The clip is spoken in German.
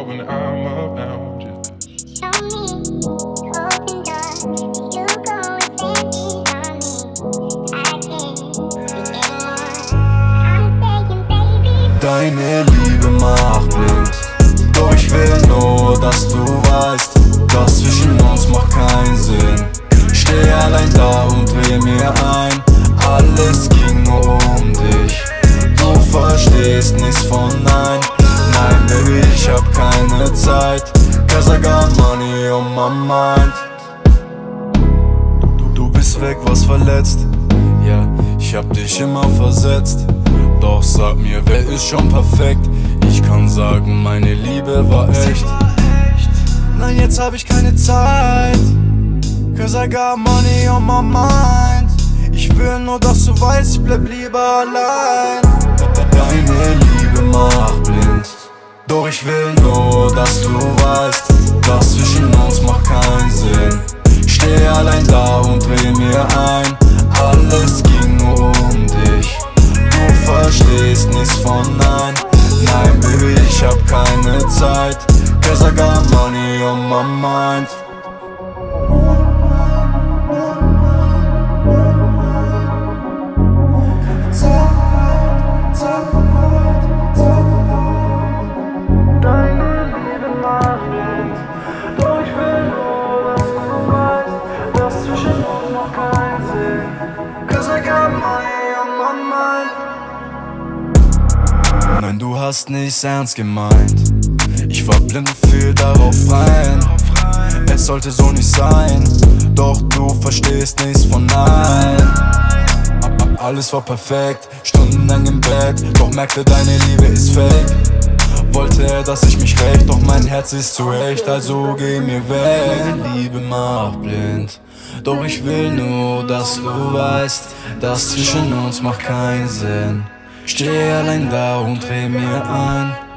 when I'm around you. Show me open doors, you go and stand behind me. I can't get more. I'm saying, baby. Deine Liebe macht blind, doch ich will nur, dass du weißt, das zwischen uns macht keinen Sinn. Steh allein da und dreh mir ein, alles ging nur um dich. Du verstehst nichts von Nein. Nein, Baby, ich hab keine Zeit, cause I got money on my mind. Du bist weg, was verletzt, ja, ich hab dich immer versetzt. Doch sag mir, wer ist schon perfekt? Ich kann sagen, meine Liebe war echt. Nein, jetzt hab ich keine Zeit, cause I got money on my mind. Ich will nur, dass du weißt, ich bleib lieber allein. Deine Liebe macht blind, doch ich will nur, dass du weißt, das zwischen uns macht keinen Sinn. Steh allein da und dreh mir ein, alles ging nur um dich. Du verstehst nichts von Nein. Nein, Baby, ich hab keine Zeit, cause I got money on my mind. Nein, du hast nichts ernst gemeint. Ich war blind und fiel darauf rein. Es sollte so nicht sein, doch du verstehst nichts von Nein. Alles war perfekt, stundenlang im Bett, doch merkte, deine Liebe ist fake. Wollte er, dass ich mich rächt, doch mein Herz ist zu echt, also geh mir weg. Liebe macht blind, doch ich will nur, dass du weißt, das zwischen uns macht keinen Sinn. Steh allein da und dreh mir ein.